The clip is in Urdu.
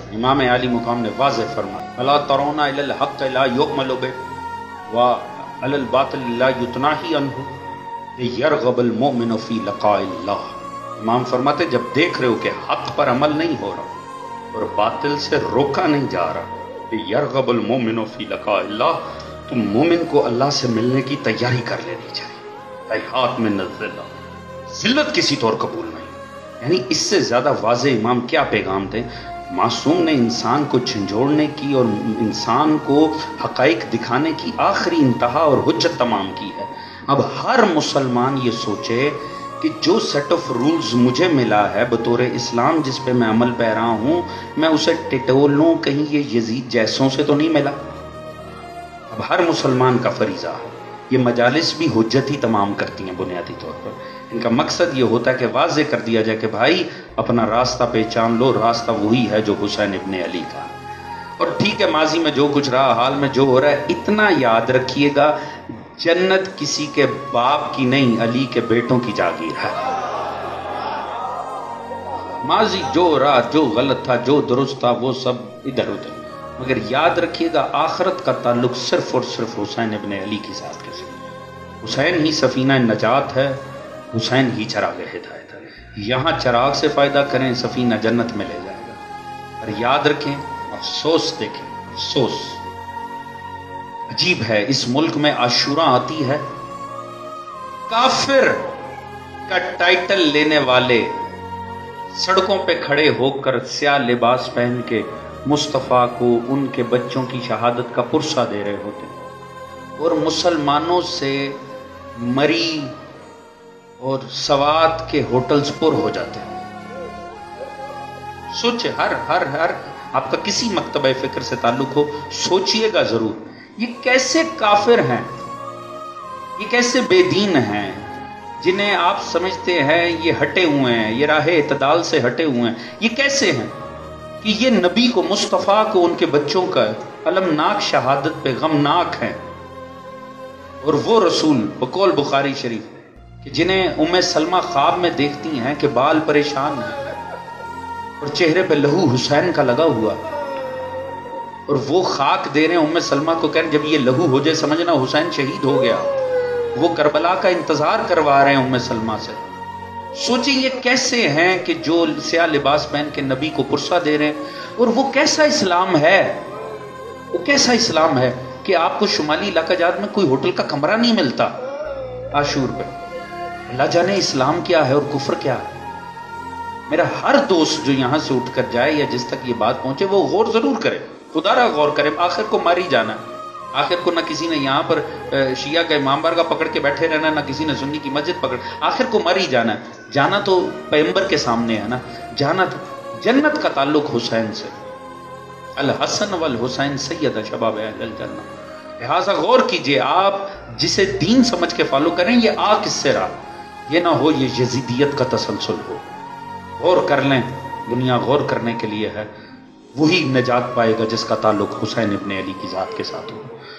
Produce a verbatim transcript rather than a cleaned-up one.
امام عالی مقام نے واضح فرمایا الا ترون الی الحق لا یؤمل بہ وعلی الباطل لا یتناہی عنہ یرغب المؤمن فی لقاء اللہ۔ امام فرماتے جب دیکھ رہے ہو کہ حق پر عمل نہیں ہو رہا اور باطل سے روکا نہیں جا رہا، یرغب المؤمن فی لقاء اللہ، تو مومن کو اللہ سے ملنے کی تیاری کر لینی چاہیے۔ ہاتھ میں نزل ذلت کسی طور قبول نہیں۔ یعنی اس سے زیادہ واضح امام کیا پیغام دیں؟ معصوم نے انسان کو جھنجھوڑنے کی اور انسان کو حقائق دکھانے کی آخری انتہا اور حجت تمام کی ہے۔ اب ہر مسلمان یہ سوچے کہ جو سیٹ آف رولز مجھے ملا ہے بطور اسلام، جس پہ میں عمل پیرا ہوں، میں اسے ٹٹول لوں کہیں یہ یزید جیسوں سے تو نہیں ملا۔ اب ہر مسلمان کا فریضہ ہے۔ یہ مجالس بھی حجت ہی تمام کرتی ہیں بنیادی طور پر۔ ان کا مقصد یہ ہوتا ہے کہ واضح کر دیا جائے کہ بھائی اپنا راستہ پہچان لو، راستہ وہی ہے جو حسین ابن علی کا۔ اور ٹھیک ہے ماضی میں جو کچھ رہا، حال میں جو ہو رہا ہے، اتنا یاد رکھیے گا جنت کسی کے باپ کی نہیں، علی کے بیٹوں کی جاگیر ہے۔ ماضی جو رہا، جو غلط تھا، جو درست تھا، وہ سب ادھر ادھر، مگر یاد رکھیے گا آخرت کا تعلق صرف اور صرف حسین ابن علی کی ذات کے ساتھ۔ حسین ہی سفینہ نجات ہے، حسین ہی چراغ ہدایت ہے۔ یہاں چراغ سے فائدہ کریں، سفینہ جنت میں لے جائے گا۔ اور یاد رکھیں، افسوس دیکھیں، افسوس عجیب ہے، اس ملک میں عاشوراں آتی ہے، کافر کا ٹائٹل لینے والے سڑکوں پہ کھڑے ہو کر سیاہ لباس پہن کے مصطفیٰ کو ان کے بچوں کی شہادت کا پرسہ دے رہے ہوتے ہیں، اور مسلمانوں سے مری اور سوات کے ہوٹلز پر ہو جاتے ہیں۔ سوچے، ہر ہر ہر آپ کا کسی مکتبہ فکر سے تعلق ہو، سوچئے گا ضرور، یہ کیسے کافر ہیں، یہ کیسے بے دین ہیں جنہیں آپ سمجھتے ہیں یہ ہٹے ہوئے ہیں، یہ راہ اعتدال سے ہٹے ہوئے ہیں، یہ کیسے ہیں کہ یہ نبی کو، مصطفیٰ کو، ان کے بچوں کا المناک شہادت پہ غمناک ہیں، اور وہ رسول بقول بخاری شریف کہ جنہیں ام سلمہ خواب میں دیکھتی ہیں کہ بال پریشان ہیں اور چہرے پہ لہو حسین کا لگا ہوا، اور وہ خاک دے رہے ہیں ام سلمہ کو، کہہ رہے ہیں جب یہ لہو ہو جائے سمجھنا حسین شہید ہو گیا۔ وہ کربلا کا انتظار کروا رہے ہیں ام سلمہ سے۔ سوچیں یہ کیسے ہیں کہ جو سیاہ لباس پہن کے نبی کو پرسہ دے رہے ہیں، اور وہ کیسا اسلام ہے، وہ کیسا اسلام ہے کہ آپ کو شمالی علاقہ جات میں کوئی ہوٹل کا کمرہ نہیں ملتا عاشور پہ۔ اللہ جانے اسلام کیا ہے اور کفر کیا ہے۔ میرا ہر دوست جو یہاں سے اٹھ کر جائے یا جس تک یہ بات پہنچے، وہ غور ضرور کرے، خدا را غور کرے، آخر کو ماری جانا ہے۔ آخر کو نہ کسی نے یہاں پر شیعہ کا امام بارگاہ پکڑ کے بیٹھے رہنا، نہ کسی نے سنی کی مسجد پکڑ، آخر کو ماری جانا ہے۔ جانا تو پیغمبر کے سامنے ہے نا، جانا تو جنت کا تعلق حسین سے۔ الحسن والحسین سید شباب اہل الجنہ۔ لہٰذا غور کیجئے، آپ جسے دین سمجھ کے فالو کریں، یہ آ کس سے رہا، یہ نہ ہو یہ یزیدیت کا تسلسل ہو۔ غور کر لیں، دنیا غور کرنے کے لیے ہے، وہی نجات پائے گا جس کا تعلق حسین ابن علی کی ذات کے ساتھ ہو۔